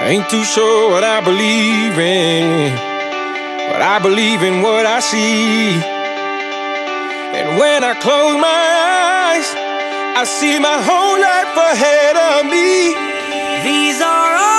Ain't too sure what I believe in, but I believe in what I see. And when I close my eyes, I see my whole life ahead of me. These are all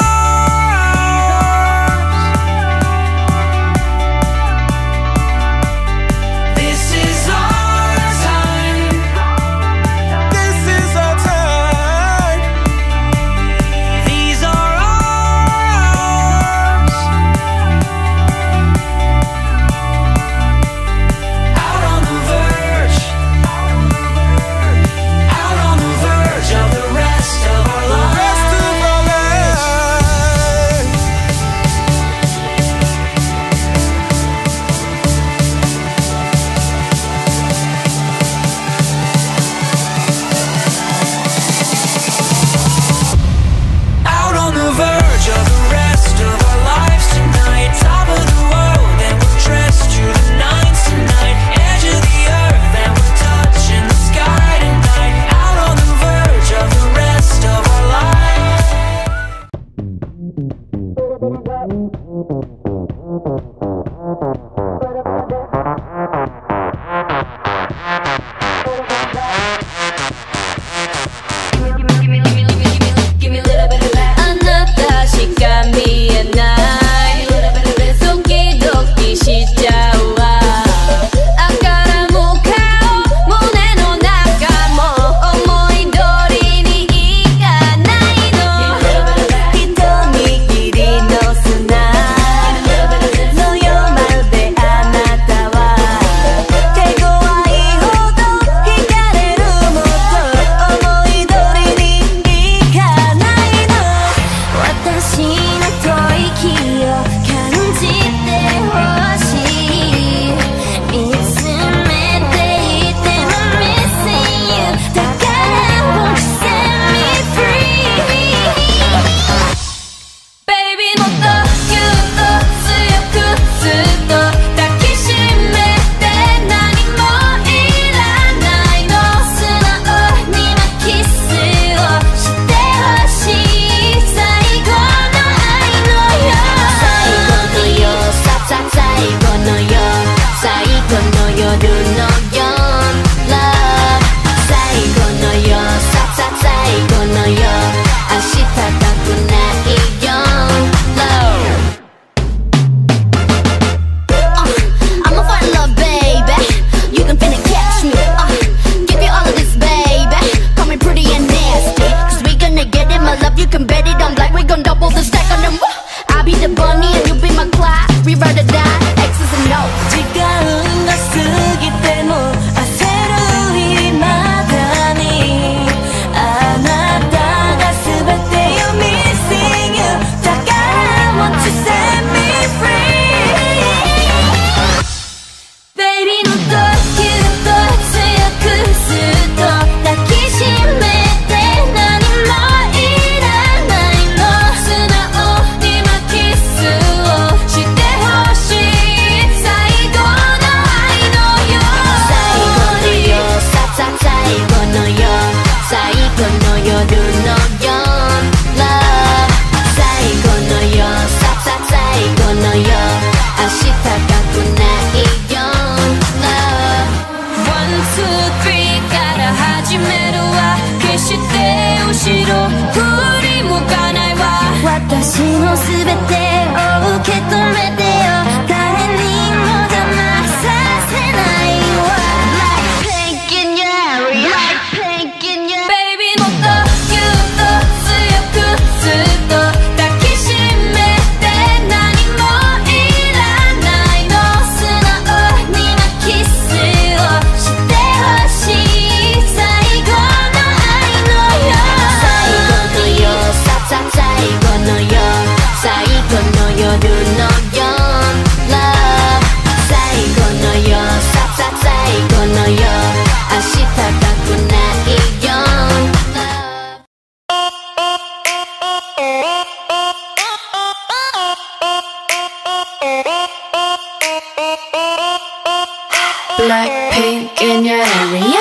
Blackpink in your area.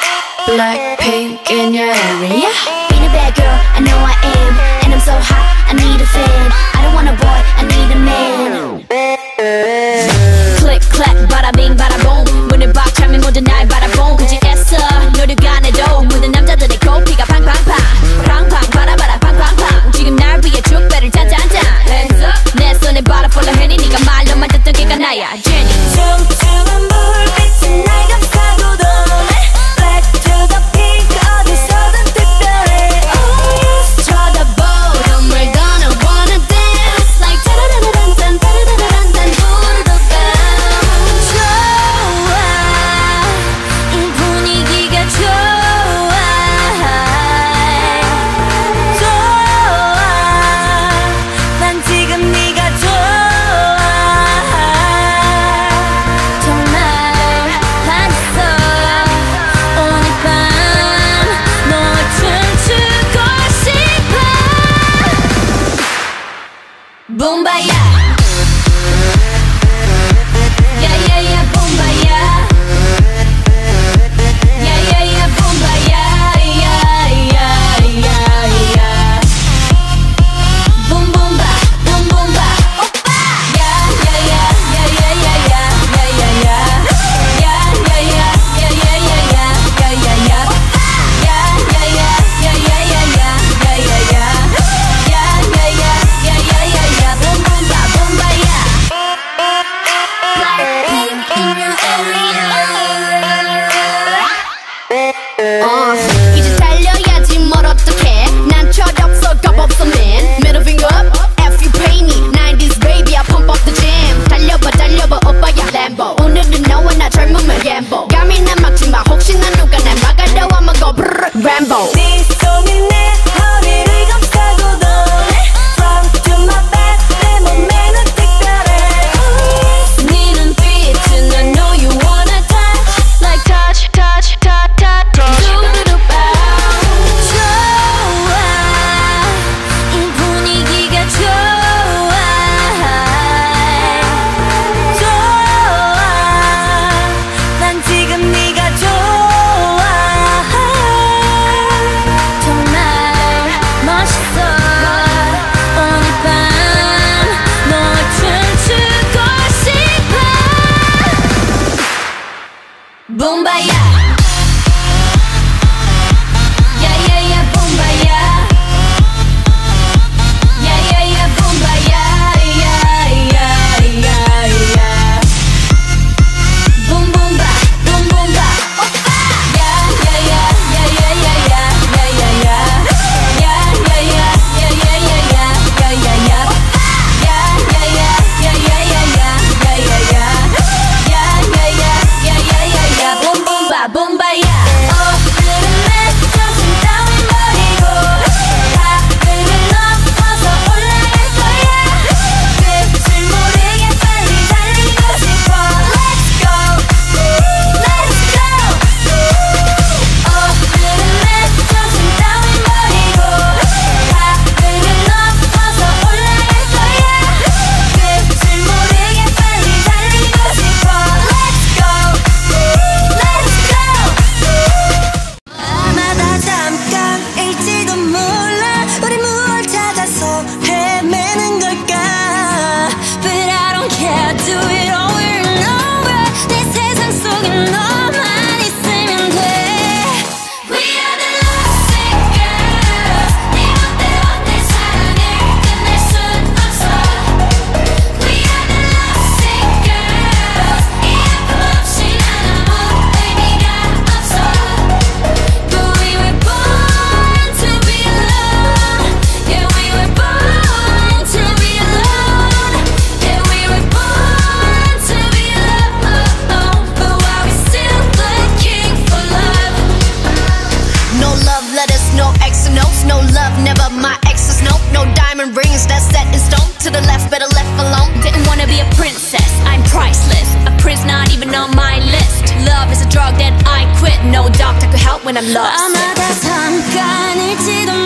Blackpink in your area. Being a bad girl, I know I am, and I'm so hot. 근데 너와 나 젊으면 gamble 감이나 막지마 혹시나 누가 날 막아도 I'ma go brrr Rambo 네 손이 내 허리를 감싸고도 From to my back 내 몸매는 특별해 네 눈빛은 I know you wanna touch Like touch touch touch touch 두루루빠 좋아 이 분위기가 좋아 난 지금 네가 좋아 정말 멋있어 오늘 밤 너와 춤추고 싶어 붐바야 야야야 붐바야 야야야 붐바야 야야야야 붐붐바 붐붐바 오빠 야야야 야야야야 야야야 야야야 야야야야 야야야 야야야 야야야야 야야야 야야야 야야야야 붐붐바 붐바야 오늘은 내 정신 따윈 버리고 하늘을 넘어서 올라갈 거야 끝을 모르게 빨리 달리고 싶어 Let's go Let's go 오늘은 내 정신 따윈 버리고 하늘을 넘어서 올라갈 거야 끝을 모르게 빨리 달리고 싶어 Let's go Let's go 아마도 잠깐일지도 몰라 우리 무얼 찾아서 헤매는 걸까 But I don't care do it over and over 내 세상 속에 너만 있으면 돼 We are the lovesick girls 네 멋대로 내 사랑을 끝낼 순 없어 We are the lovesick girls 이 아픔 없이 난 아무 의미가 없어 But we were born to be alone Yeah we were born to be alone Yeah we were born to be alone But why we still looking for love No love letters, no X notes No love, never my exes, no diamond rings, that's set in stone To the left, better left alone Didn't wanna be a princess, I'm priceless A prince not even on my list Love is a drug that I quit No doctor could help when I'm lost 아마도 잠깐일지도